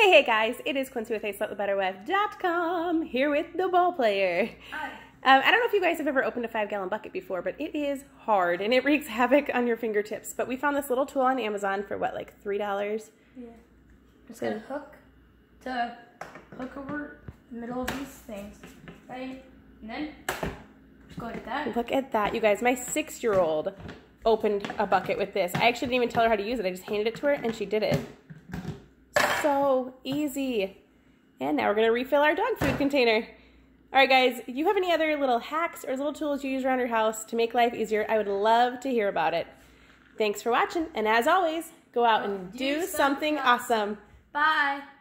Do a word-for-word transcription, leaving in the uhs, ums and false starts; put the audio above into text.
Hey, hey guys, it is Quincy with A Slut The Better Web dot com here with the ball player. Hi. Um, I don't know if you guys have ever opened a five gallon bucket before, but it is hard and it wreaks havoc on your fingertips. But we found this little tool on Amazon for what, like three dollars? Yeah. It's got a hook to hook over the middle of these things, right? And then just go like that. Look at that, you guys. My six-year-old opened a bucket with this. I actually didn't even tell her how to use it. I just handed it to her and she did it. So easy. And now we're going to refill our dog food container. All right, guys, if you have any other little hacks or little tools you use around your house to make life easier, I would love to hear about it. Thanks for watching, and as always, go out and do, do something something awesome. Bye.